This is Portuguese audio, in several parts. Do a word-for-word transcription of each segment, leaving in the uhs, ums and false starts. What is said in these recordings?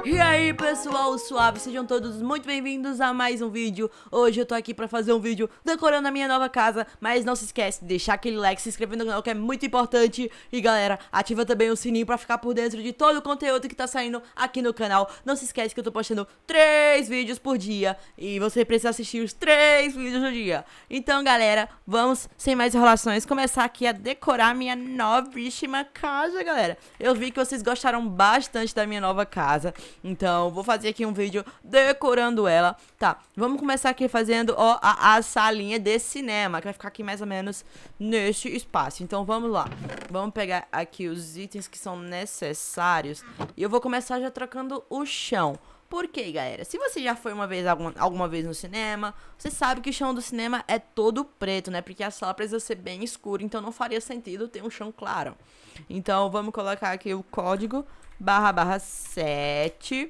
E aí pessoal, suave, sejam todos muito bem-vindos a mais um vídeo. Hoje eu tô aqui pra fazer um vídeo decorando a minha nova casa. Mas não se esquece de deixar aquele like, se inscrever no canal que é muito importante. E galera, ativa também o sininho pra ficar por dentro de todo o conteúdo que tá saindo aqui no canal. Não se esquece que eu tô postando três vídeos por dia e você precisa assistir os três vídeos no dia. Então galera, vamos sem mais enrolações começar aqui a decorar minha novíssima casa, galera. Eu vi que vocês gostaram bastante da minha nova casa, então vou fazer aqui um vídeo decorando ela. Tá, vamos começar aqui fazendo, ó, a, a salinha de cinema, que vai ficar aqui mais ou menos neste espaço. Então vamos lá, vamos pegar aqui os itens que são necessários e eu vou começar já trocando o chão. Por quê, galera? Se você já foi uma vez, alguma, alguma vez no cinema, você sabe que o chão do cinema é todo preto, né? Porque a sala precisa ser bem escura, então não faria sentido ter um chão claro. Então vamos colocar aqui o código barra barra sete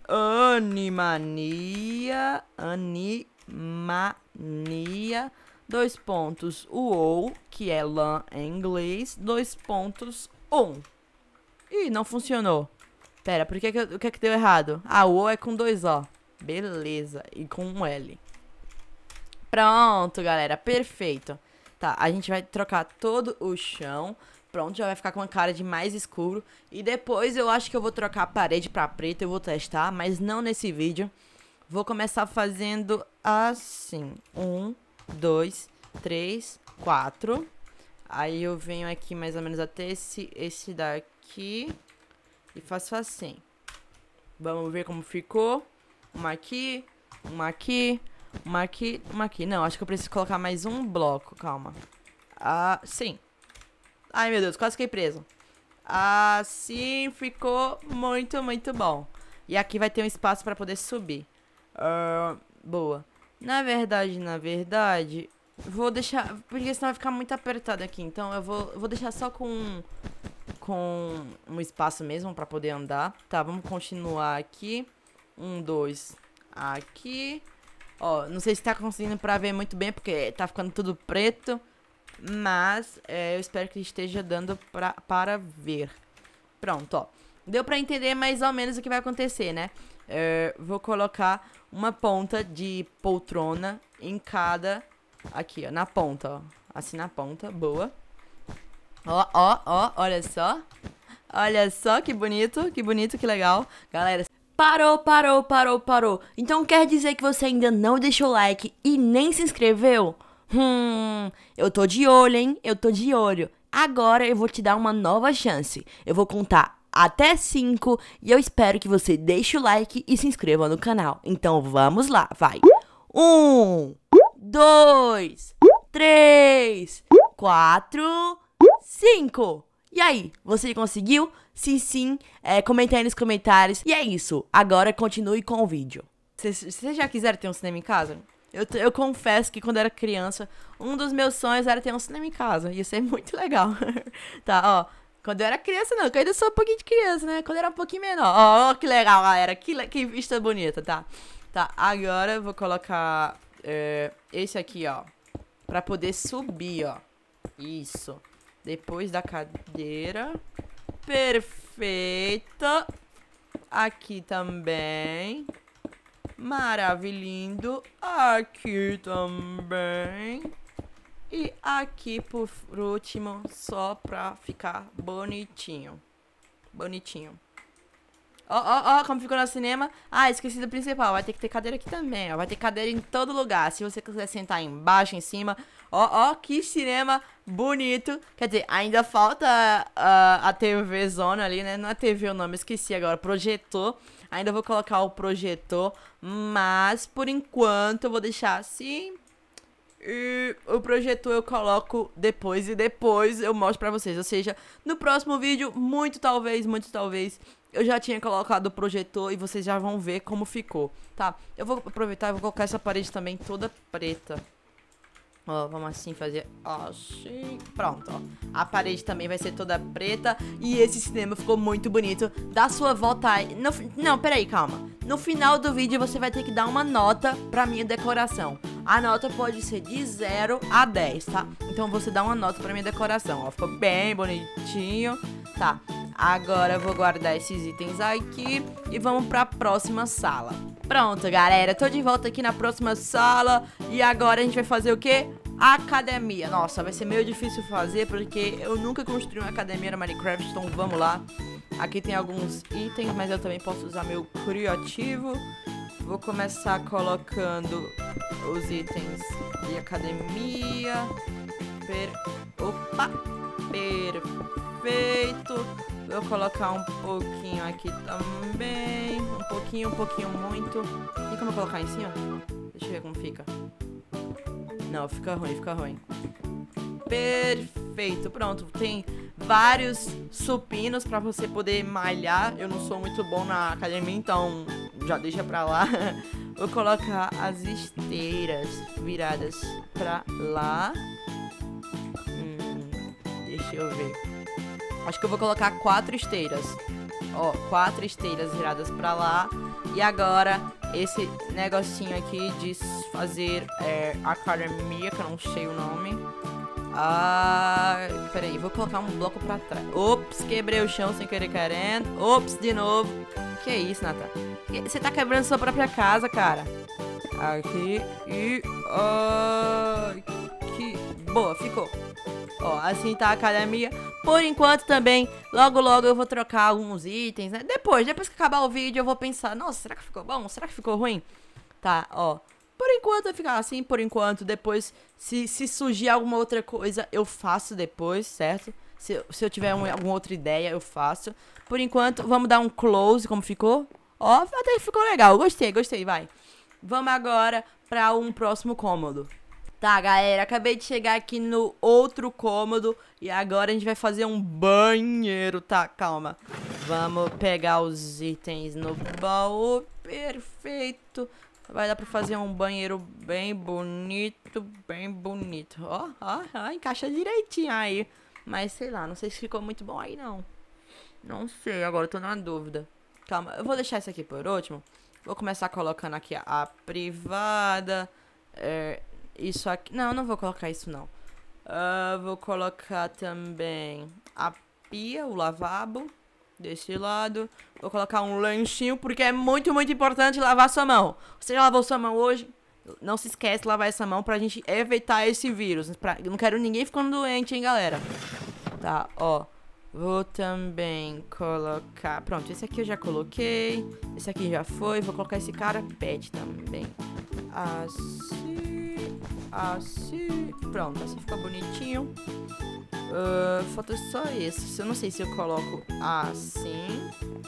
Animania Animania dois pontos uou, que é lã em inglês, dois pontos on. Ih, não funcionou. Pera, por que que, o que que deu errado? Ah, o O é com dois O. Beleza, e com um L. Pronto, galera, perfeito. Tá, a gente vai trocar todo o chão. Pronto, já vai ficar com a cara de mais escuro. E depois eu acho que eu vou trocar a parede pra preta, eu vou testar, mas não nesse vídeo. Vou começar fazendo assim. Um, dois, três, quatro. Aí eu venho aqui mais ou menos até esse, esse daqui. E faço assim. Vamos ver como ficou. Uma aqui, uma aqui, uma aqui, uma aqui. Não, acho que eu preciso colocar mais um bloco. Calma. Ah, sim. Ai, meu Deus, quase fiquei preso. Assim ficou muito, muito bom. E aqui vai ter um espaço para poder subir. Uh, boa. Na verdade, na verdade, vou deixar... Porque senão vai ficar muito apertado aqui. Então eu vou, eu vou deixar só com... com um espaço mesmo pra poder andar. Tá, vamos continuar aqui. Um, dois, aqui. Ó, não sei se tá conseguindo pra ver muito bem, porque tá ficando tudo preto. Mas é, eu espero que esteja dando pra, para ver. Pronto, ó. Deu pra entender mais ou menos o que vai acontecer, né? É, vou colocar uma ponta de poltrona em cada... Aqui, ó, na ponta, ó. Assim na ponta, boa. Ó, ó, ó, olha só. Olha só que bonito, que bonito, que legal. Galera, parou, parou, parou, parou. Então quer dizer que você ainda não deixou o like e nem se inscreveu? Hum, eu tô de olho, hein? Eu tô de olho. Agora eu vou te dar uma nova chance. Eu vou contar até cinco e eu espero que você deixe o like e se inscreva no canal. Então vamos lá, vai. Um, dois, três, quatro... cinco. E aí, você conseguiu? Se sim, é, comenta aí nos comentários. E é isso, agora continue com o vídeo. Vocês já quiseram ter um cinema em casa? Eu, eu confesso que quando eu era criança, um dos meus sonhos era ter um cinema em casa. Ia ser muito legal. Tá, ó. Quando eu era criança, não, que eu ainda sou um pouquinho de criança, né? Quando eu era um pouquinho menor. Ó, ó que legal, galera. Que, que vista bonita, tá? Tá, agora eu vou colocar é, esse aqui, ó. Pra poder subir, ó. Isso. Depois da cadeira. Perfeita. Aqui também. Maravilhindo. Aqui também. E aqui por último, só pra ficar bonitinho. Bonitinho. Ó, ó, ó, como ficou no cinema. Ah, esqueci do principal. Vai ter que ter cadeira aqui também, ó. Vai ter cadeira em todo lugar. Se você quiser sentar embaixo, em cima. Ó, ó, que cinema bonito. Quer dizer, ainda falta uh, a T V zona ali, né? Não é T V o nome, esqueci agora. Projetor. Ainda vou colocar o projetor. Mas, por enquanto, eu vou deixar assim. E o projetor eu coloco depois. E depois eu mostro pra vocês. Ou seja, no próximo vídeo, muito talvez, muito talvez... eu já tinha colocado o projetor e vocês já vão ver como ficou, tá? Eu vou aproveitar e vou colocar essa parede também toda preta. Ó, vamos assim fazer assim. Pronto, ó. A parede também vai ser toda preta. E esse cinema ficou muito bonito. Dá sua volta aí. No, não, peraí, calma. No final do vídeo você vai ter que dar uma nota pra minha decoração. A nota pode ser de zero a dez, tá? Então você dá uma nota pra minha decoração, ó. Ficou bem bonitinho. Tá. Agora eu vou guardar esses itens aqui e vamos pra próxima sala. Pronto, galera, tô de volta aqui na próxima sala e agora a gente vai fazer o quê? Academia. Nossa, vai ser meio difícil fazer porque eu nunca construí uma academia no Minecraft, então vamos lá. Aqui tem alguns itens, mas eu também posso usar meu criativo. Vou começar colocando os itens de academia. Per... Opa! Perfeito! Vou colocar um pouquinho aqui também. Um pouquinho, um pouquinho muito. Tem como colocar em cima? Deixa eu ver como fica. Não, fica ruim, fica ruim. Perfeito, pronto. Tem vários supinos pra você poder malhar. Eu não sou muito bom na academia, então já deixa pra lá. Vou colocar as esteiras viradas pra lá. Hum, deixa eu ver. Acho que eu vou colocar quatro esteiras. Ó, quatro esteiras viradas pra lá. E agora, esse negocinho aqui de fazer é, academia, que eu não sei o nome. Ah, peraí, vou colocar um bloco pra trás. Ops, quebrei o chão sem querer querendo. Ops, de novo. Que isso, Nathan? Você tá quebrando sua própria casa, cara. Aqui e... Aqui. Boa, ficou. Ó, assim tá a academia. Por enquanto também, logo logo eu vou trocar alguns itens, né? Depois, depois que acabar o vídeo eu vou pensar, nossa, será que ficou bom? Será que ficou ruim? Tá, ó. Por enquanto vai ficar assim, por enquanto. Depois, se, se surgir alguma outra coisa, eu faço depois, certo? Se, se eu tiver um, alguma outra ideia, eu faço. Por enquanto, vamos dar um close, como ficou? Ó, até ficou legal, gostei, gostei, vai. Vamos agora para um próximo cômodo. Tá, galera, acabei de chegar aqui no outro cômodo e agora a gente vai fazer um banheiro, tá? Calma. Vamos pegar os itens no baú. Perfeito. Vai dar pra fazer um banheiro bem bonito, bem bonito. Ó, ó, ó, encaixa direitinho aí. Mas sei lá, não sei se ficou muito bom aí, não. Não sei, agora eu tô na dúvida. Calma, eu vou deixar isso aqui por último. Vou começar colocando aqui a, a privada. É... Isso aqui... Não, não vou colocar isso, não. Uh, vou colocar também a pia, o lavabo. Desse lado. Vou colocar um lanchinho, porque é muito, muito importante lavar sua mão. Você já lavou sua mão hoje? Não se esquece de lavar essa mão pra gente evitar esse vírus. Pra... Eu não quero ninguém ficando doente, hein, galera. Tá, ó. Vou também colocar... Pronto, esse aqui eu já coloquei. Esse aqui já foi. Vou colocar esse cara pet também. Assim... Assim, pronto, assim fica bonitinho. uh, Falta só esse. Eu não sei se eu coloco assim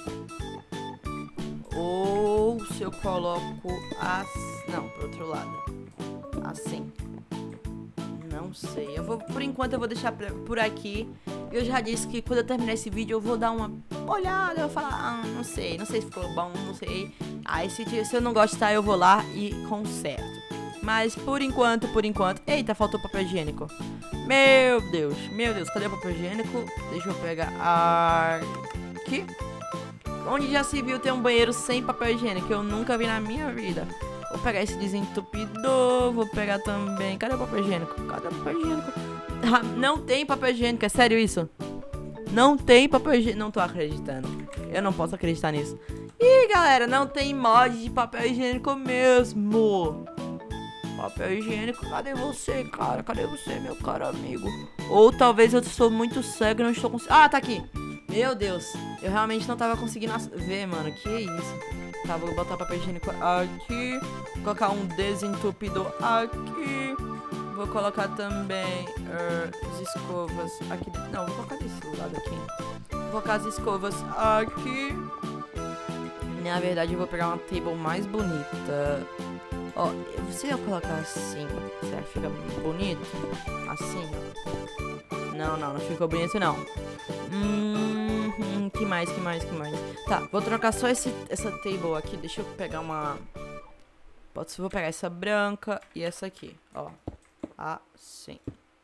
ou se eu coloco assim. Não, pro outro lado. Assim. Não sei. Eu vou, por enquanto eu vou deixar por aqui. Eu já disse que quando eu terminar esse vídeo eu vou dar uma olhada. Eu vou falar, ah, não sei, não sei se ficou bom, não sei. Aí se, se eu não gostar eu vou lá e conserto. Mas por enquanto, por enquanto... Eita, faltou papel higiênico. Meu Deus, meu Deus, cadê o papel higiênico? Deixa eu pegar aqui. Onde já se viu ter um banheiro sem papel higiênico? Eu nunca vi na minha vida. Vou pegar esse desentupidor, vou pegar também... Cadê o papel higiênico? Cadê o papel higiênico? Ah, não tem papel higiênico, é sério isso? Não tem papel higiênico, não tô acreditando. Eu não posso acreditar nisso. Ih, galera, não tem mod de papel higiênico mesmo. Papel higiênico, cadê você, cara? Cadê você, meu caro amigo? Ou talvez eu sou muito cego e não estou conseguindo... Ah, tá aqui. Meu Deus, eu realmente não tava conseguindo ver, mano. Que isso? Tá, vou botar papel higiênico aqui. Vou colocar um desentupidor aqui. Vou colocar também uh, as escovas aqui. Não, vou colocar desse lado aqui. Vou colocar as escovas aqui. Na verdade, eu vou pegar uma table mais bonita. Ó, se eu colocar assim, será que fica bonito? Assim, ó. Não, não, não ficou bonito, não. Hum, hum, que mais, que mais, que mais? Tá, vou trocar só esse, essa table aqui. Deixa eu pegar uma... Vou pegar essa branca e essa aqui, ó. Assim.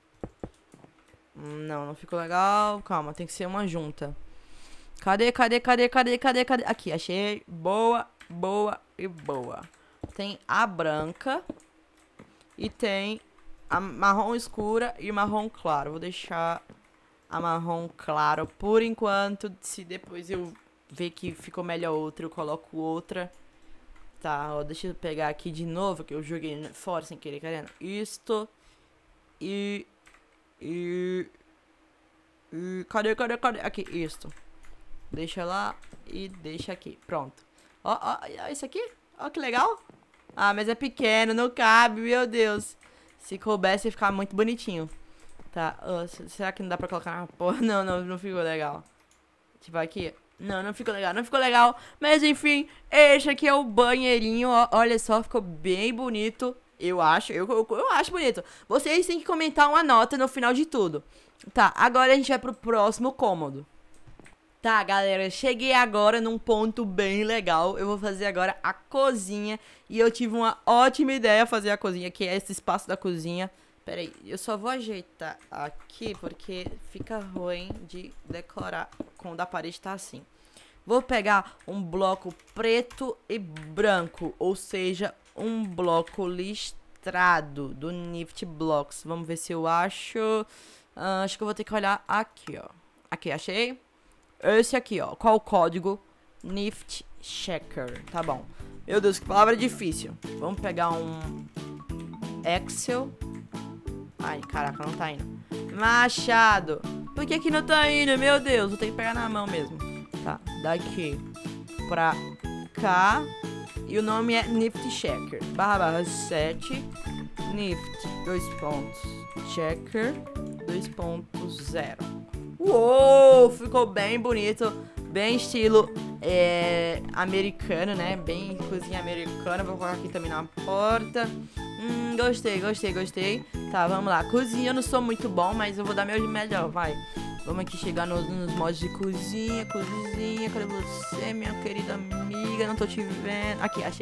Não, não ficou legal. Calma, tem que ser uma junta. Cadê, cadê, cadê, cadê, cadê, cadê? Aqui, achei. Boa, boa e boa. Tem a branca e tem a marrom escura e marrom claro. Vou deixar a marrom claro por enquanto. Se depois eu ver que ficou melhor outra, eu coloco outra. Tá, ó, deixa eu pegar aqui de novo, que eu joguei fora sem querer, querendo. Isto. E... E... E... Cadê, cadê, cadê? Aqui, isto. Deixa lá e deixa aqui. Pronto. Ó, ó, ó, isso aqui. Ó, que legal. Ah, mas é pequeno, não cabe, meu Deus. Se coubesse, ia ficar muito bonitinho. Tá, ó, será que não dá pra colocar na porra? Não, não, não ficou legal. Tipo, aqui... Não, não ficou legal, não ficou legal. Mas enfim, este aqui é o banheirinho, ó. Olha só, ficou bem bonito. Eu acho, eu, eu, eu acho bonito. Vocês têm que comentar uma nota no final de tudo. Tá, agora a gente vai pro próximo cômodo. Tá, galera, cheguei agora num ponto bem legal. Eu vou fazer agora a cozinha. E eu tive uma ótima ideia fazer a cozinha, que é esse espaço da cozinha. Pera aí, eu só vou ajeitar aqui, porque fica ruim de decorar quando a parede tá assim. Vou pegar um bloco preto e branco, ou seja, um bloco listrado do Nifty Blocks. Vamos ver se eu acho. Uh, acho que eu vou ter que olhar aqui, ó. Aqui, achei. Esse aqui, ó. Qual o código? Nifty Checker. Tá bom. Meu Deus, que palavra difícil. Vamos pegar um Excel. Ai, caraca, não tá indo. Machado. Por que que não tá indo? Meu Deus, vou ter que pegar na mão mesmo. Tá, daqui pra cá. E o nome é Nifty Checker. Barra barra sete. Nifty, dois pontos. Checker, dois ponto zero. Uou, ficou bem bonito. Bem estilo é, americano, né? Bem cozinha americana. Vou colocar aqui também na porta. Hum, gostei, gostei, gostei. Tá, vamos lá. Cozinha eu não sou muito bom, mas eu vou dar meu melhor, vai. Vamos aqui chegar no, nos modos de cozinha. Cozinha, cadê você, minha querida amiga? Não tô te vendo. Aqui, achei.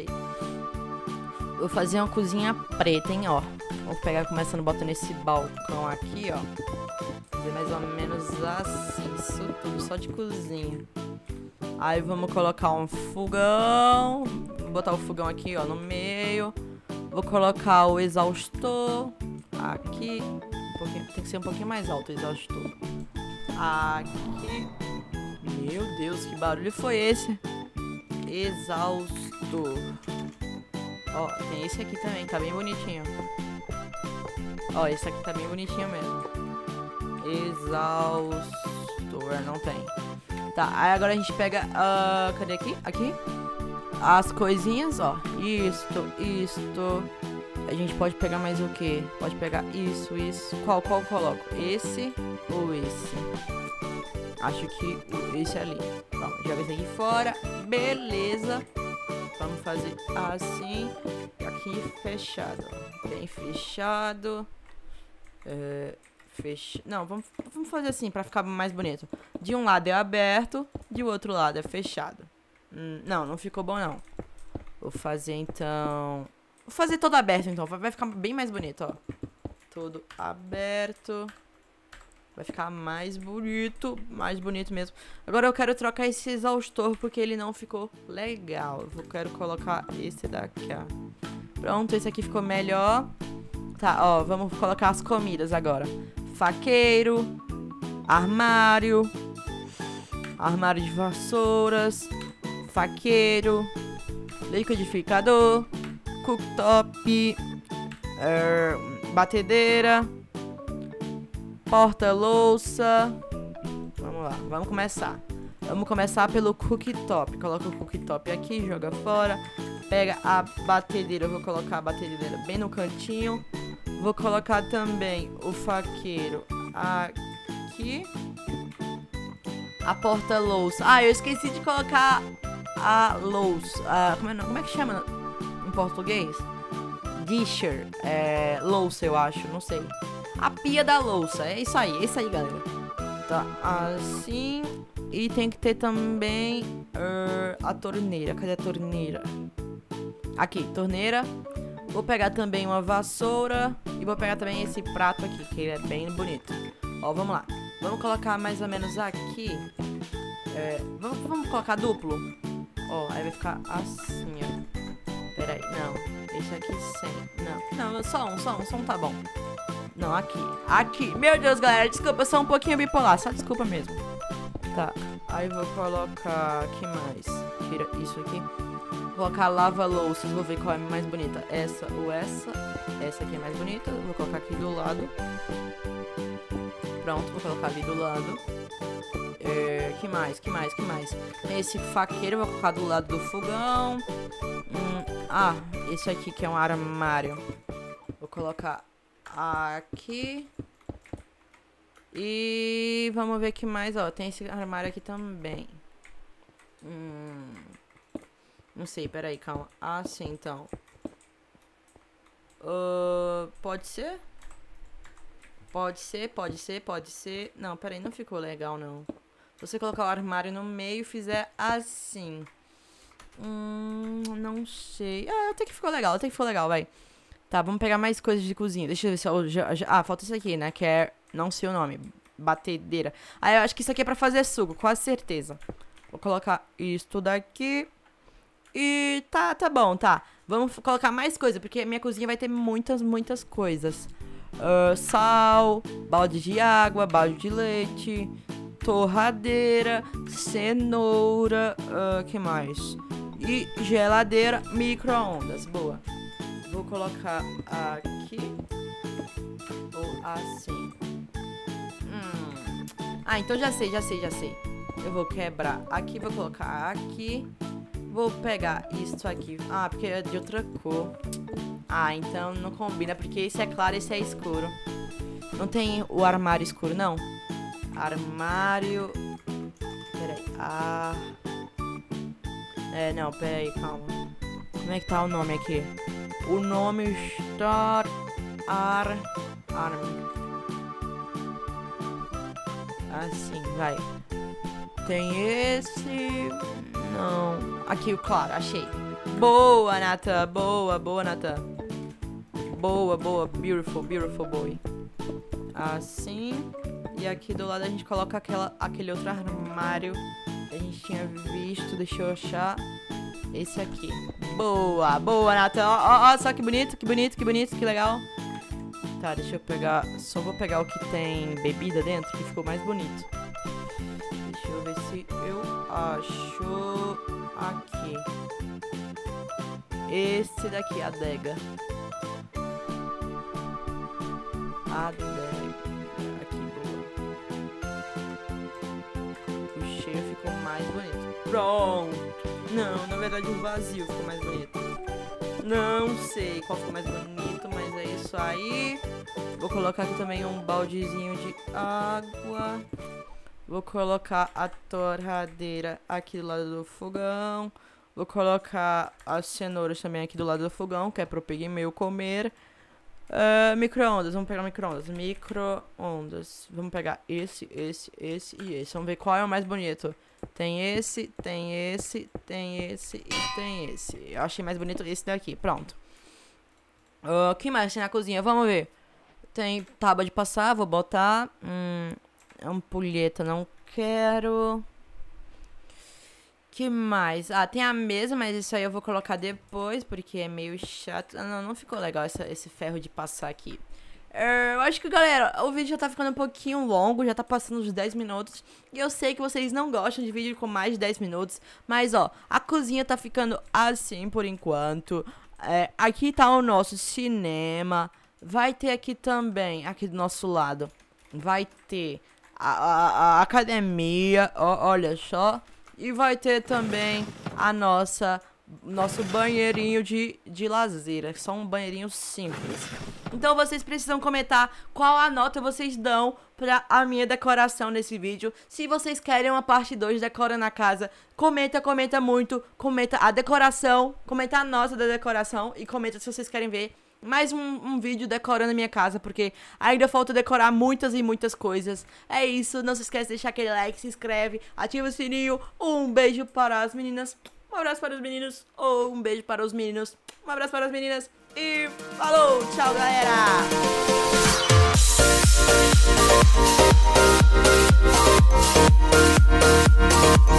Vou fazer uma cozinha preta, hein, ó. Vou pegar começando botando esse balcão aqui, ó. Fazer mais ou menos assim. Isso tudo só de cozinha. Aí vamos colocar um fogão. Vou botar o fogão aqui, ó, no meio. Vou colocar o exaustor aqui. Um pouquinho, tem que ser um pouquinho mais alto o exaustor. Aqui. Meu Deus, que barulho foi esse? Exaustor. Ó, tem esse aqui também, tá bem bonitinho. Ó, esse aqui tá bem bonitinho mesmo. Exaustor, não tem. Tá, aí agora a gente pega... Uh, cadê aqui? Aqui. As coisinhas, ó. Isto, isto. A gente pode pegar mais o quê? Pode pegar isso, isso. Qual, qual eu coloco? Esse ou esse? Acho que esse ali. Pronto, joga esse aqui fora. Beleza. Vamos fazer assim. Aqui fechado. Bem fechado. É, fecha... Não, vamos, vamos fazer assim pra ficar mais bonito. De um lado é aberto, de outro lado é fechado. Hum, não, não ficou bom não. Vou fazer então... Vou fazer todo aberto então, vai ficar bem mais bonito, ó. Todo aberto. Vai ficar mais bonito, mais bonito mesmo. Agora eu quero trocar esse exaustor porque ele não ficou legal. Eu quero colocar esse daqui, ó. Pronto, esse aqui ficou melhor. Tá, ó, vamos colocar as comidas agora. Faqueiro, armário, armário de vassouras, faqueiro, liquidificador, cooktop, é, batedeira, porta-louça. Vamos lá, vamos começar. Vamos começar pelo cooktop. Coloca o cooktop aqui, joga fora. Pega a batedeira, eu vou colocar a batedeira bem no cantinho. Vou colocar também o faqueiro aqui. A porta-louça. Ah, eu esqueci de colocar a louça. Ah, como, é, como é que chama em português? Disher. É, louça, eu acho, não sei. A pia da louça. É isso aí, é isso aí, galera. Tá, assim. E tem que ter também uh, a torneira. Cadê a torneira? Aqui, torneira. Vou pegar também uma vassoura. E vou pegar também esse prato aqui, que ele é bem bonito. Ó, vamos lá. Vamos colocar mais ou menos aqui. É, vamos, vamos colocar duplo. Ó, aí vai ficar assim, ó. Pera aí, não. Esse aqui sem. Não, não, só um, só um, só um tá bom. Não, aqui. Aqui. Meu Deus, galera. Desculpa, eu sou um pouquinho bipolar. Só desculpa mesmo. Tá. Aí vou colocar... que mais? Tira isso aqui. Vou colocar lava-louças. Vou ver qual é mais bonita. Essa ou essa. Essa aqui é mais bonita. Vou colocar aqui do lado. Pronto, vou colocar ali do lado. É, que mais? Que mais? Que mais? Esse faqueiro eu vou colocar do lado do fogão. Hum, ah, esse aqui que é um armário. Vou colocar aqui. E vamos ver que mais, ó. Tem esse armário aqui também. Hum, não sei, peraí, calma. Ah, sim, então. Uh, pode ser? Pode ser, pode ser, pode ser. Não, peraí, não ficou legal, não. Se você colocar o armário no meio e fizer assim. Hum, não sei. Ah, até que ficou legal, até que ficou legal, vai. Tá, vamos pegar mais coisas de cozinha. Deixa eu ver se eu já, já... Ah, falta isso aqui, né? Que é... Não sei o nome. Batedeira. Ah, eu acho que isso aqui é pra fazer suco, quase certeza. Vou colocar isso daqui. E tá, tá bom, tá. Vamos colocar mais coisa, porque minha cozinha vai ter muitas, muitas coisas. Uh, sal, balde de água, balde de leite, torradeira, cenoura, uh, que mais? E geladeira, micro-ondas. Boa. Vou colocar aqui ou assim. Hum. Ah, então já sei, já sei, já sei. Eu vou quebrar aqui, vou colocar aqui. Vou pegar isso aqui. Ah, porque é de outra cor. Ah, então não combina, porque esse é claro e esse é escuro. Não tem o armário escuro, não? Armário... Peraí. Ah... É, não, peraí, calma. Como é que tá o nome aqui? O nome está... Ar... Arm... Assim, vai. Tem esse... Não... Aqui, claro, achei. Boa, Nathan. Boa, boa, Nathan. Boa, boa. Beautiful, beautiful boy. Assim. E aqui do lado a gente coloca aquela, aquele outro armário que a gente tinha visto. Deixa eu achar. Esse aqui. Boa, boa, Nathan. Ó, ó, ó, só que bonito, que bonito, que bonito, que legal. Tá, deixa eu pegar. Só vou pegar o que tem bebida dentro, que ficou mais bonito. Deixa eu ver se eu acho aqui. Esse daqui, a adega. Adega. Aqui, boa. O cheiro ficou mais bonito. Pronto. Não, na verdade o vazio ficou mais bonito. Não sei qual ficou mais bonito, mas é isso aí. Vou colocar aqui também um baldezinho de água. Vou colocar a torradeira aqui do lado do fogão. Vou colocar as cenouras também aqui do lado do fogão, que é pro peguei meu comer. Uh, micro-ondas, vamos pegar micro-ondas. Micro-ondas. Vamos pegar esse, esse, esse e esse. Vamos ver qual é o mais bonito. Tem esse, tem esse, tem esse e tem esse. Eu achei mais bonito esse daqui. Pronto. O uh, que mais tem na cozinha? Vamos ver. Tem tábua de passar, vou botar. Hum, ampulheta, não quero. Que mais? Ah, tem a mesa, mas isso aí eu vou colocar depois, porque é meio chato. Ah, não, não ficou legal essa, esse ferro de passar aqui. Uh, eu acho que, galera, o vídeo já tá ficando um pouquinho longo, já tá passando os dez minutos. E eu sei que vocês não gostam de vídeo com mais de dez minutos, mas, ó, a cozinha tá ficando assim por enquanto. É, aqui tá o nosso cinema. Vai ter aqui também, aqui do nosso lado, vai ter a, a, a academia, ó, olha só. E vai ter também a nossa, nosso banheirinho de, de lazer. É só um banheirinho simples. Então vocês precisam comentar qual a nota vocês dão pra a minha decoração nesse vídeo. Se vocês querem uma parte dois decorando a casa, comenta, comenta muito. Comenta a decoração, comenta a nota da decoração e comenta se vocês querem ver mais um, um vídeo decorando a minha casa, porque ainda falta decorar muitas e muitas coisas. É isso, não se esquece de deixar aquele like, se inscreve, ativa o sininho. Um beijo para as meninas, um abraço para os meninos, ou um beijo para os meninos, um abraço para as meninas. E falou, tchau, galera! We'll be right back.